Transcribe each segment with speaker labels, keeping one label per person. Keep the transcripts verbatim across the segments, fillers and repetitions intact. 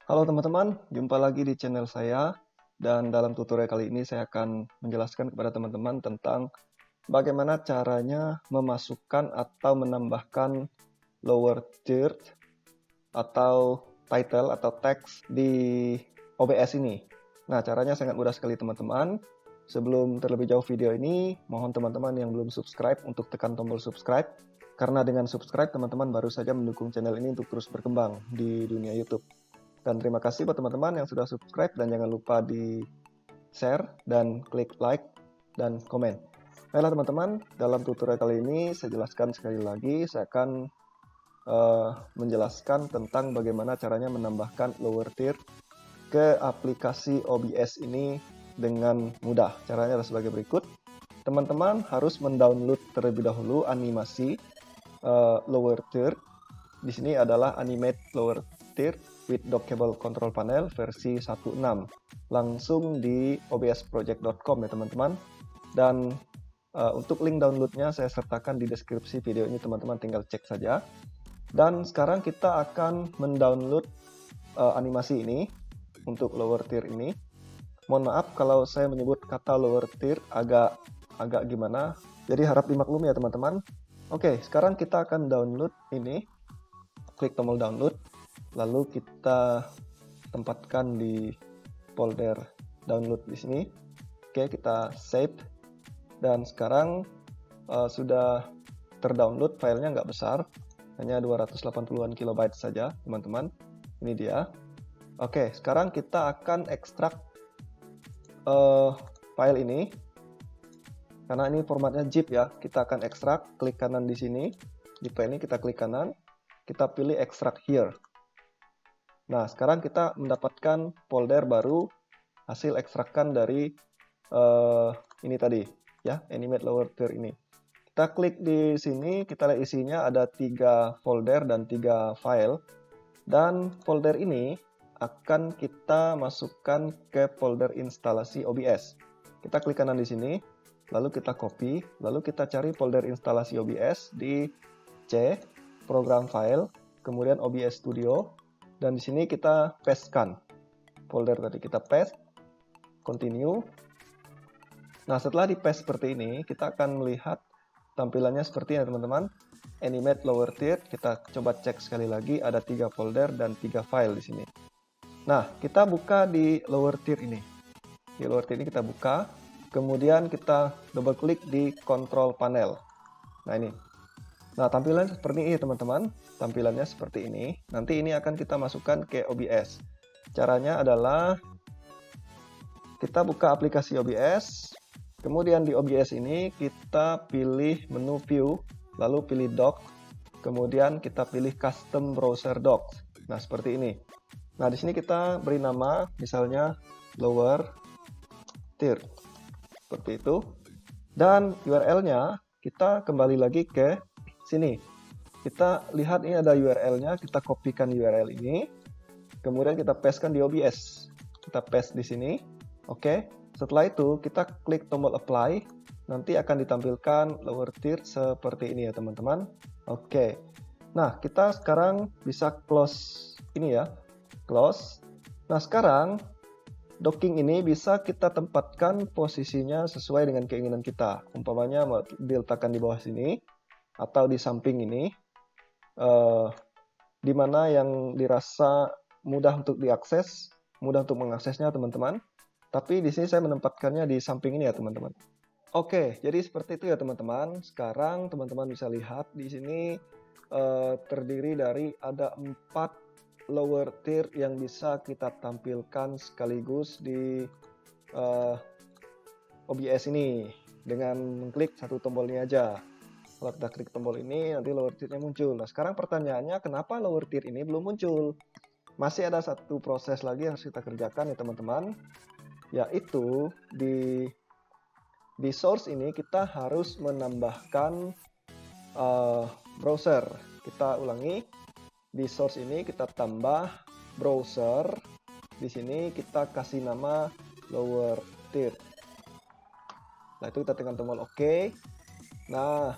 Speaker 1: Halo teman-teman, jumpa lagi di channel saya. Dan dalam tutorial kali ini saya akan menjelaskan kepada teman-teman tentang bagaimana caranya memasukkan atau menambahkan lower third atau title atau text di O B S ini. Nah, caranya sangat mudah sekali teman-teman. Sebelum terlebih jauh video ini, mohon teman-teman yang belum subscribe untuk tekan tombol subscribe. Karena dengan subscribe, teman-teman baru saja mendukung channel ini untuk terus berkembang di dunia YouTube. Dan terima kasih buat teman-teman yang sudah subscribe dan jangan lupa di share dan klik like dan komen. Baiklah teman-teman, dalam tutorial kali ini saya jelaskan sekali lagi, saya akan uh, menjelaskan tentang bagaimana caranya menambahkan lower tier ke aplikasi O B S ini dengan mudah. Caranya adalah sebagai berikut. Teman-teman harus mendownload terlebih dahulu animasi uh, lower tier. Di sini adalah animate lower tier with dockable control panel versi satu titik enam. Langsung di o b s project dot com ya teman-teman. Dan uh, untuk link downloadnya saya sertakan di deskripsi video ini, teman-teman tinggal cek saja. Dan sekarang kita akan mendownload uh, animasi ini untuk lower tier ini. Mohon maaf kalau saya menyebut kata lower tier agak agak gimana. Jadi harap dimaklumi ya teman-teman. Oke, sekarang kita akan download ini. Klik tombol download. Lalu kita tempatkan di folder download di sini. Oke, kita save. Dan sekarang uh, sudah terdownload, filenya nggak besar, hanya dua ratus delapan puluhan kilobyte saja, teman-teman. Ini dia. Oke, sekarang kita akan ekstrak uh, file ini. Karena ini formatnya zip ya, kita akan ekstrak. Klik kanan di sini, di file ini kita klik kanan, kita pilih extract here. Nah, sekarang kita mendapatkan folder baru hasil ekstrakan dari uh, ini tadi, ya, animate lower tier ini. Kita klik di sini, kita lihat isinya ada tiga folder dan tiga file. Dan folder ini akan kita masukkan ke folder instalasi O B S. Kita klik kanan di sini, lalu kita copy, lalu kita cari folder instalasi O B S di C, program file, kemudian O B S Studio. Dan di sini kita pastekan folder tadi, kita paste, continue. Nah, setelah di paste seperti ini, kita akan melihat tampilannya seperti ini teman-teman. Animate lower tier, kita coba cek sekali lagi, ada tiga folder dan tiga file di sini. Nah, kita buka di lower tier ini. Di lower tier ini kita buka, kemudian kita double klik di control panel. Nah, ini. Nah, tampilannya seperti ini teman-teman. Tampilannya seperti ini. Nanti ini akan kita masukkan ke O B S. Caranya adalah kita buka aplikasi O B S. Kemudian di O B S ini kita pilih menu view, lalu pilih dock. Kemudian kita pilih custom browser docs. Nah, seperti ini. Nah, di sini kita beri nama misalnya lower tier. Seperti itu. Dan U R L-nya kita kembali lagi ke sini. Kita lihat ini ada U R L-nya, kita kopikan U R L ini. Kemudian kita pastekan di O B S. Kita paste di sini. Oke. Setelah itu kita klik tombol apply. Nanti akan ditampilkan lower tier seperti ini ya teman-teman. Oke. Nah, kita sekarang bisa close ini ya. Close. Nah, sekarang docking ini bisa kita tempatkan posisinya sesuai dengan keinginan kita. Umpamanya mau diletakkan di bawah sini atau di samping ini, uh, di mana yang dirasa mudah untuk diakses, mudah untuk mengaksesnya teman-teman. Tapi di sini saya menempatkannya di samping ini ya teman-teman. Oke, jadi seperti itu ya teman-teman. Sekarang teman-teman bisa lihat di sini uh, terdiri dari ada empat lower tier yang bisa kita tampilkan sekaligus di uh, O B S ini dengan mengklik satu tombol ini aja. Kalau kita klik tombol ini, nanti lower tier-nya muncul. Nah, sekarang pertanyaannya, kenapa lower tier ini belum muncul? Masih ada satu proses lagi yang harus kita kerjakan ya teman-teman. Yaitu di, di source ini kita harus menambahkan uh, browser. Kita ulangi. Di source ini kita tambah browser. Di sini kita kasih nama lower tier. Nah, itu kita tekan tombol OK. Nah,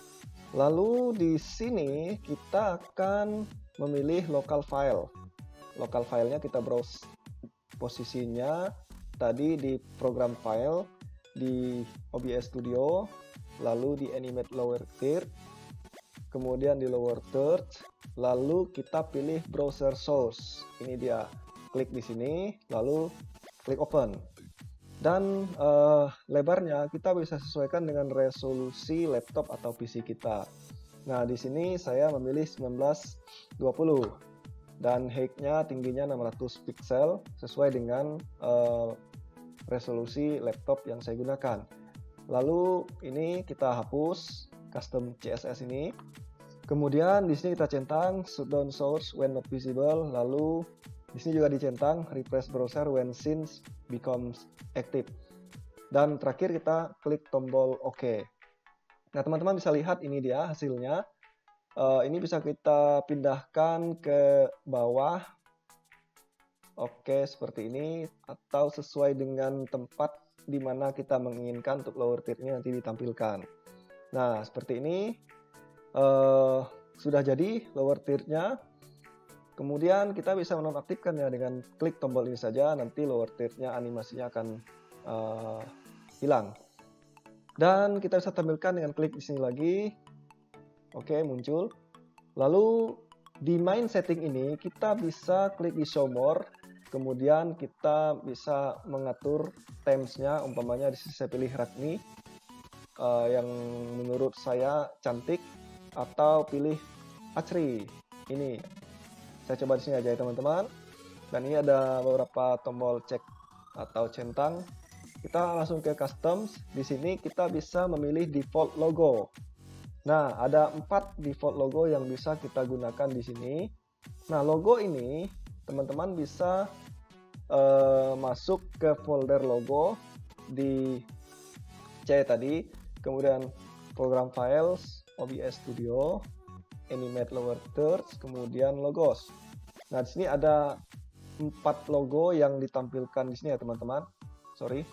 Speaker 1: lalu di sini kita akan memilih local file. lokal filenya kita browse posisinya tadi di program file, di O B S Studio, lalu di animate lower third, kemudian di lower third, lalu kita pilih browser source. Ini dia, klik di sini, lalu klik open. Dan uh, lebarnya kita bisa sesuaikan dengan resolusi laptop atau P C kita. Nah, di sini saya memilih seribu sembilan ratus dua puluh dan height-nya tingginya enam ratus pixel sesuai dengan uh, resolusi laptop yang saya gunakan. Lalu ini kita hapus custom C S S ini. Kemudian di sini kita centang shutdown source when not visible. Lalu di sini juga dicentang refresh browser when scenes becomes active. Dan terakhir kita klik tombol OK. Nah, teman-teman bisa lihat ini dia hasilnya. Uh, ini bisa kita pindahkan ke bawah. Oke, seperti ini. Atau sesuai dengan tempat di mana kita menginginkan untuk lower tier-nya nanti ditampilkan. Nah, seperti ini. Uh, sudah jadi lower tier-nya. Kemudian kita bisa menonaktifkan ya dengan klik tombol ini saja. Nanti lower tier-nya animasinya akan uh, hilang. Dan kita bisa tampilkan dengan klik di sini lagi. Oke, muncul. Lalu di main setting ini kita bisa klik di show more. Kemudian kita bisa mengatur themes-nya. Umpamanya di sini saya pilih Ragni uh, yang menurut saya cantik, atau pilih Achri. Ini saya coba di sini aja ya teman-teman. Dan ini ada beberapa tombol cek atau centang. Kita langsung ke customs. Di sini kita bisa memilih default logo. Nah, ada empat default logo yang bisa kita gunakan di sini. Nah, logo ini teman-teman bisa uh, masuk ke folder logo di C tadi, kemudian program files, O B S Studio, animate lower third, kemudian logos. Nah, di sini ada empat logo yang ditampilkan di sini ya teman-teman. Sorry.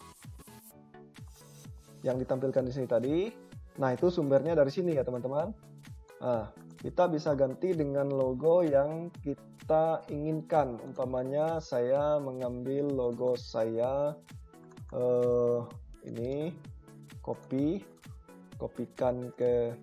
Speaker 1: Yang ditampilkan di sini tadi. Nah, itu sumbernya dari sini ya teman-teman. Nah, kita bisa ganti dengan logo yang kita inginkan. Umpamanya saya mengambil logo saya eh, ini, copy, kopikan ke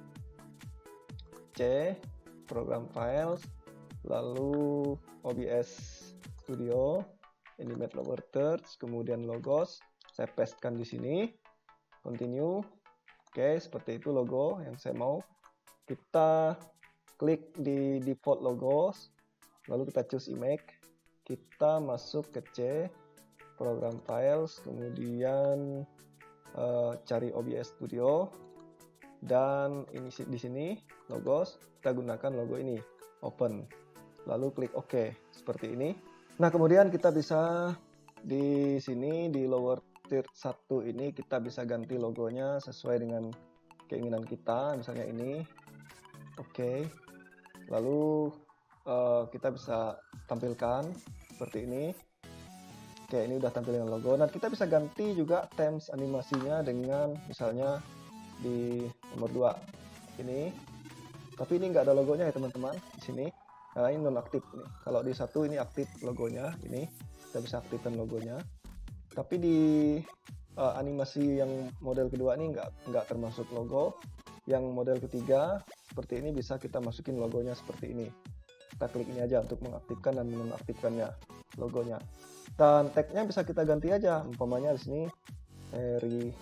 Speaker 1: C, program files, lalu O B S Studio, animate lower third, kemudian logos. Saya pastekan di sini. Continue. Oke, seperti itu logo yang saya mau. Kita klik di default logos, lalu kita choose image. Kita masuk ke C, program files, kemudian uh, cari O B S Studio, dan ini di sini logos. Kita gunakan logo ini, open. Lalu klik OK, seperti ini. Nah, kemudian kita bisa di sini di lower tier satu ini kita bisa ganti logonya sesuai dengan keinginan kita, misalnya ini. Oke, lalu uh, kita bisa tampilkan seperti ini. Oke, ini udah tampil dengan logo. Nah, kita bisa ganti juga themes animasinya dengan misalnya di nomor dua ini, tapi ini nggak ada logonya ya teman-teman di sini. Nah, ini non aktif nih. Kalau di satu ini aktif logonya, ini kita bisa aktifkan logonya. Tapi di uh, animasi yang model kedua ini nggak nggak termasuk logo. Yang model ketiga seperti ini bisa kita masukin logonya seperti ini. Kita klik ini aja untuk mengaktifkan dan menonaktifkannya logonya. Dan tagnya bisa kita ganti aja. Umpamanya di sini Heri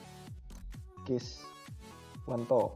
Speaker 1: Kiswanto.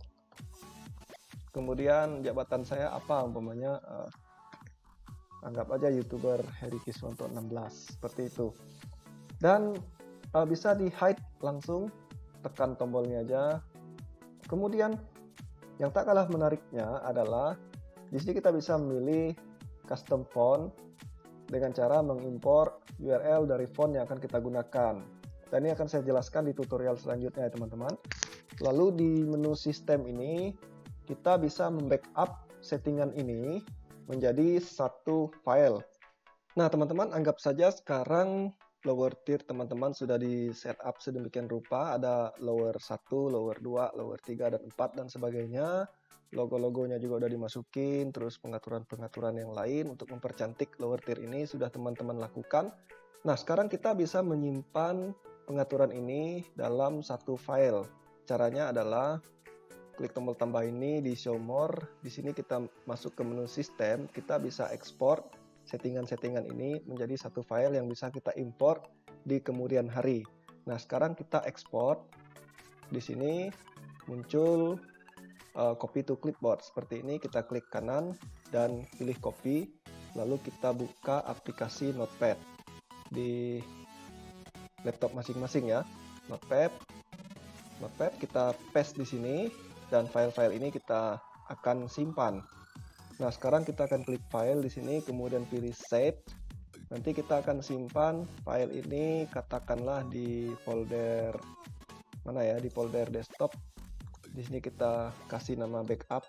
Speaker 1: Kemudian jabatan saya apa? Umpamanya uh, anggap aja YouTuber Heri Kiswanto enam belas, seperti itu. Dan uh, bisa di hide langsung, tekan tombolnya aja. Kemudian yang tak kalah menariknya adalah di sini kita bisa memilih custom font dengan cara mengimpor U R L dari font yang akan kita gunakan. Dan ini akan saya jelaskan di tutorial selanjutnya ya teman-teman. Lalu di menu sistem ini kita bisa membackup settingan ini menjadi satu file. Nah teman-teman, anggap saja sekarang lower tier teman-teman sudah di setup sedemikian rupa, ada lower satu, lower dua, lower tiga, dan empat, dan sebagainya. logo-logonya juga udah dimasukin, terus pengaturan-pengaturan yang lain untuk mempercantik lower tier ini sudah teman-teman lakukan. Nah, sekarang kita bisa menyimpan pengaturan ini dalam satu file. Caranya adalah klik tombol tambah ini di show more. Di sini kita masuk ke menu sistem, kita bisa ekspor settingan-settingan ini menjadi satu file yang bisa kita import di kemudian hari. Nah, sekarang kita ekspor. Di sini muncul uh, copy to clipboard seperti ini. Kita klik kanan dan pilih copy, lalu kita buka aplikasi Notepad di laptop masing-masing ya. Notepad, Notepad kita paste di sini dan file-file ini kita akan simpan. Nah, sekarang kita akan klik file di sini, kemudian pilih save. Nanti kita akan simpan file ini katakanlah di folder mana ya, di folder desktop. Di sini kita kasih nama backup,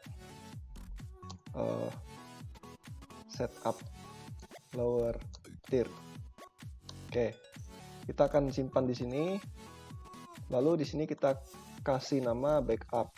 Speaker 1: uh, setup lower tier. Oke, kita akan simpan di sini. Lalu di sini kita kasih nama backup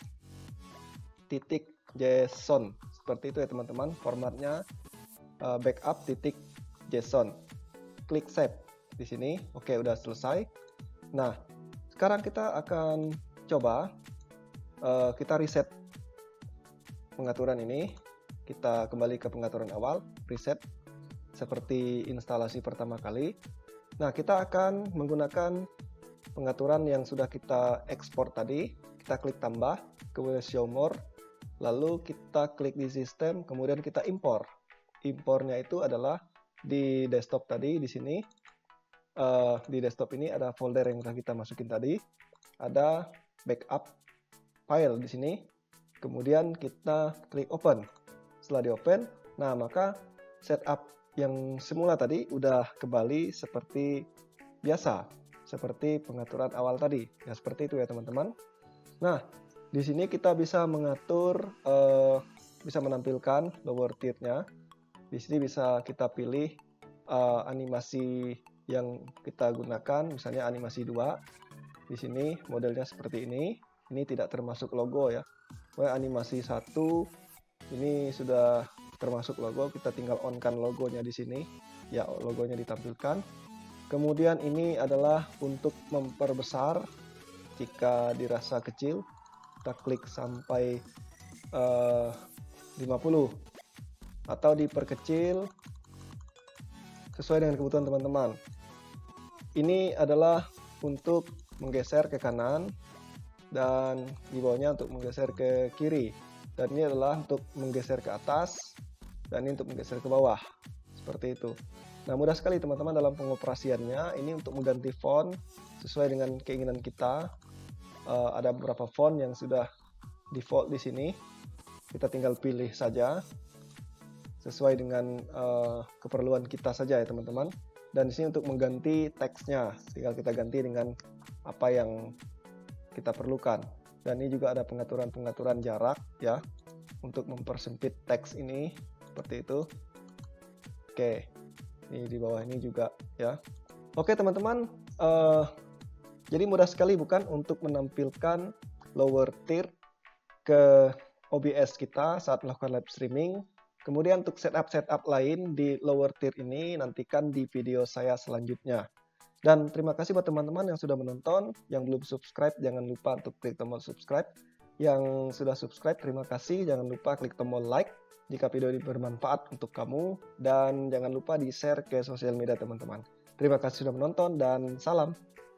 Speaker 1: titik JSON. Seperti itu ya teman-teman. Formatnya uh, backup titik JSON. Klik save di sini. Oke, udah selesai. Nah, sekarang kita akan coba uh, kita reset pengaturan ini. Kita kembali ke pengaturan awal, reset seperti instalasi pertama kali. Nah, kita akan menggunakan pengaturan yang sudah kita ekspor tadi. Kita klik tambah, kemudian show more, lalu kita klik di sistem, kemudian kita impor. Impornya itu adalah di desktop tadi, di sini. Uh, di desktop ini ada folder yang sudah kita masukin tadi. Ada backup file di sini. Kemudian kita klik open. Setelah di open, nah maka setup yang semula tadi udah kembali seperti biasa, seperti pengaturan awal tadi. Ya seperti itu ya teman-teman. Nah, di sini kita bisa mengatur, uh, bisa menampilkan lower tier-nya. Di sini bisa kita pilih uh, animasi yang kita gunakan, misalnya animasi dua. Di sini modelnya seperti ini. Ini tidak termasuk logo ya. Well, animasi satu ini sudah termasuk logo, kita tinggal on-kan logonya di sini. Ya, logonya ditampilkan. Kemudian ini adalah untuk memperbesar jika dirasa kecil. Kita klik sampai uh, lima puluh atau diperkecil sesuai dengan kebutuhan teman-teman. Ini adalah untuk menggeser ke kanan dan di bawahnya untuk menggeser ke kiri. Dan ini adalah untuk menggeser ke atas dan ini untuk menggeser ke bawah. Seperti itu. Nah, mudah sekali teman-teman dalam pengoperasiannya. Ini untuk mengganti font sesuai dengan keinginan kita. Uh, ada beberapa font yang sudah default di sini. Kita tinggal pilih saja sesuai dengan uh, keperluan kita saja ya teman-teman. Dan di sini untuk mengganti teksnya, tinggal kita ganti dengan apa yang kita perlukan. Dan ini juga ada pengaturan-pengaturan jarak ya untuk mempersempit teks ini seperti itu. Oke, ini di bawah ini juga ya. Oke teman-teman, uh, jadi mudah sekali bukan untuk menampilkan lower tier ke O B S kita saat melakukan live streaming. Kemudian untuk setup-setup lain di lower tier ini nantikan di video saya selanjutnya. Dan terima kasih buat teman-teman yang sudah menonton. Yang belum subscribe jangan lupa untuk klik tombol subscribe. Yang sudah subscribe terima kasih. Jangan lupa klik tombol like jika video ini bermanfaat untuk kamu. Dan jangan lupa di share ke sosial media teman-teman. Terima kasih sudah menonton dan salam.